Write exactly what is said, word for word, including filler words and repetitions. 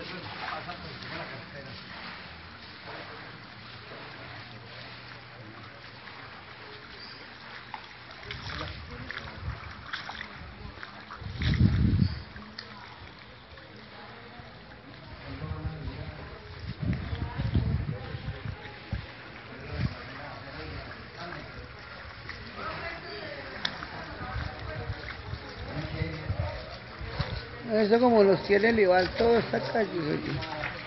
Eso como los tiene el Iván, toda esta calle, oye.